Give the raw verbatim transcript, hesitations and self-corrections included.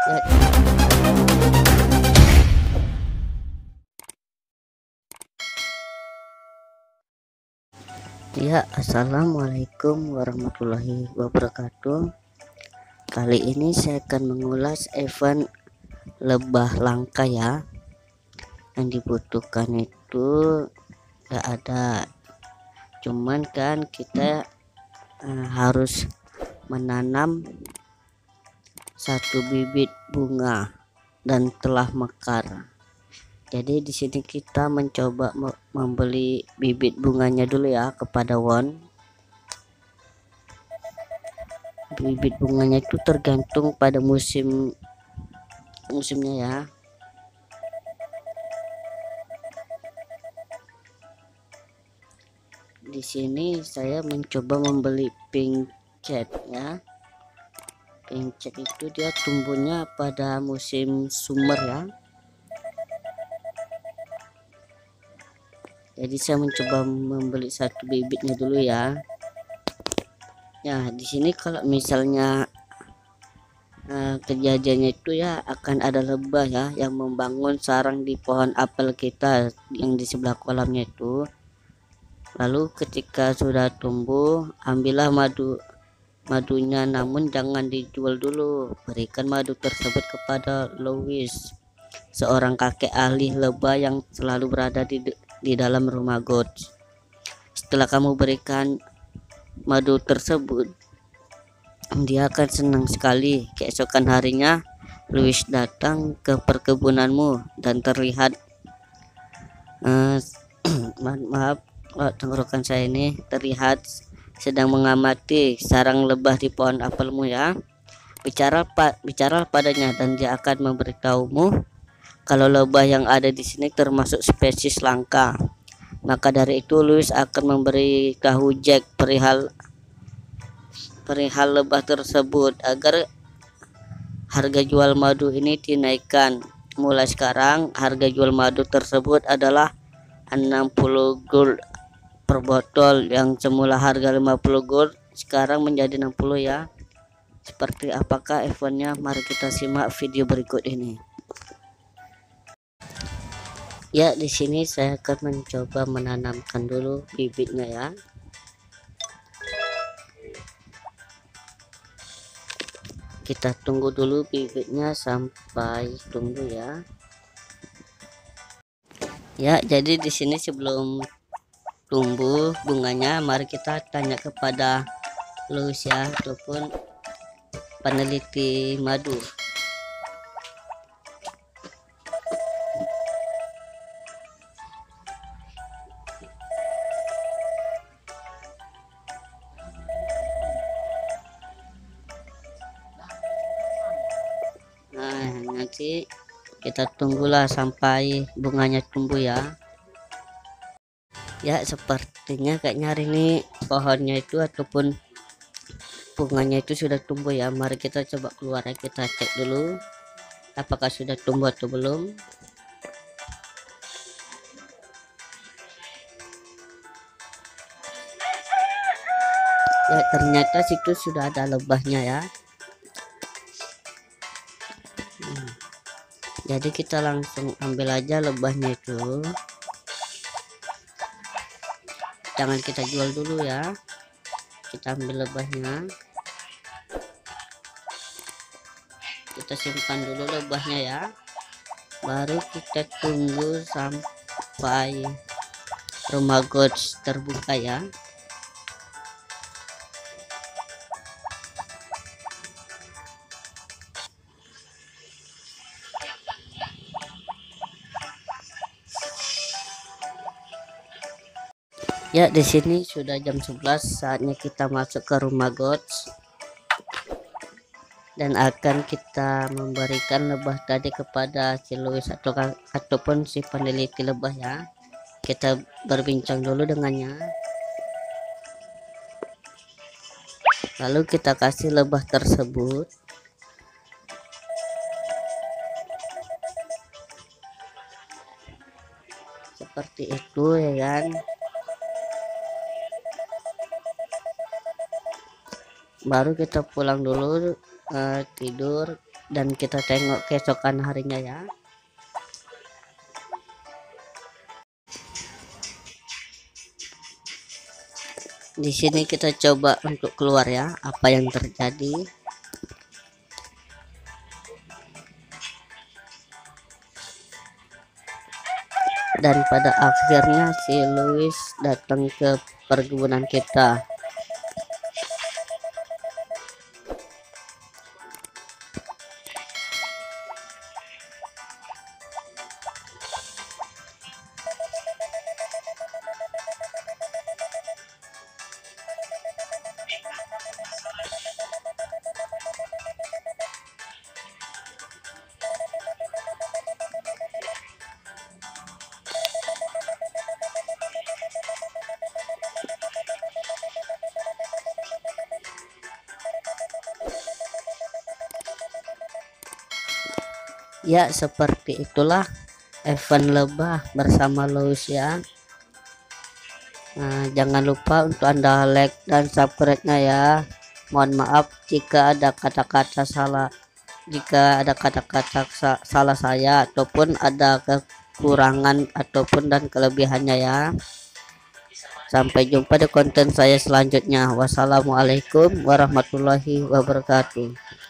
Ya, assalamualaikum warahmatullahi wabarakatuh. Kali ini saya akan mengulas event lebah langka ya. Yang dibutuhkan itu gak ada, cuman kan kita uh, harus menanam satu bibit bunga dan telah mekar. Jadi di sini kita mencoba membeli bibit bunganya dulu ya kepada Won. Bibit bunganya itu tergantung pada musim musimnya ya. Di sini saya mencoba membeli pink cat ya. Pink cat itu dia tumbuhnya pada musim summer ya. Jadi saya mencoba membeli satu bibitnya dulu ya. Ya, di sini kalau misalnya uh, kejadiannya itu ya akan ada lebah ya yang membangun sarang di pohon apel kita yang di sebelah kolamnya itu. Lalu ketika sudah tumbuh, ambillah madu madunya, namun jangan dijual dulu. Berikan madu tersebut kepada Louis, seorang kakek ahli lebah yang selalu berada di di dalam rumah God. Setelah kamu berikan madu tersebut, dia akan senang sekali. Keesokan harinya Louis datang ke perkebunanmu dan terlihat uh, maaf tenggorokan saya ini terlihat sedang mengamati sarang lebah di pohon apelmu ya. Bicara pak bicara padanya dan dia akan memberitahumu kalau lebah yang ada di sini termasuk spesies langka. Maka dari itu Louis akan memberi tahu Jack perihal perihal lebah tersebut agar harga jual madu ini dinaikkan. Mulai sekarang harga jual madu tersebut adalah enam puluh gold per botol, yang semula harga lima puluh gold sekarang menjadi enam puluh ya. Seperti apakah eventnya? Mari kita simak video berikut ini. Ya, di sini saya akan mencoba menanamkan dulu bibitnya ya. Kita tunggu dulu bibitnya sampai tumbuh ya. Ya, jadi di sini sebelum tumbuh bunganya, mari kita tanya kepada Louis ya, ataupun peneliti madu. Nah, nanti kita tunggulah sampai bunganya tumbuh ya. Ya, sepertinya kayaknya hari ini pohonnya itu ataupun bunganya itu sudah tumbuh ya. Mari kita coba keluar ya, kita cek dulu apakah sudah tumbuh atau belum. Ya, ternyata situ sudah ada lebahnya ya. Hmm. Jadi kita langsung ambil aja lebahnya itu. Jangan kita jual dulu ya. Kita ambil lebahnya. Kita simpan dulu lebahnya ya. Baru kita tunggu sampai rumah gods terbuka ya. Ya, di sini sudah jam sebelas, saatnya kita masuk ke rumah gods dan akan kita memberikan lebah tadi kepada si Louis atau ataupun si peneliti lebah ya. Kita berbincang dulu dengannya. Lalu kita kasih lebah tersebut. Seperti itu ya kan. Baru kita pulang dulu uh, tidur dan kita tengok keesokan harinya ya. Di sini kita coba untuk keluar ya, apa yang terjadi. Dan pada akhirnya si Louis datang ke perkebunan kita. Ya, seperti itulah event lebah bersama Louis ya. Nah, jangan lupa untuk Anda like dan subscribe-nya ya. Mohon maaf jika ada kata-kata salah, jika ada kata-kata sa salah saya ataupun ada kekurangan ataupun dan kelebihannya ya. Sampai jumpa di konten saya selanjutnya. Wassalamualaikum warahmatullahi wabarakatuh.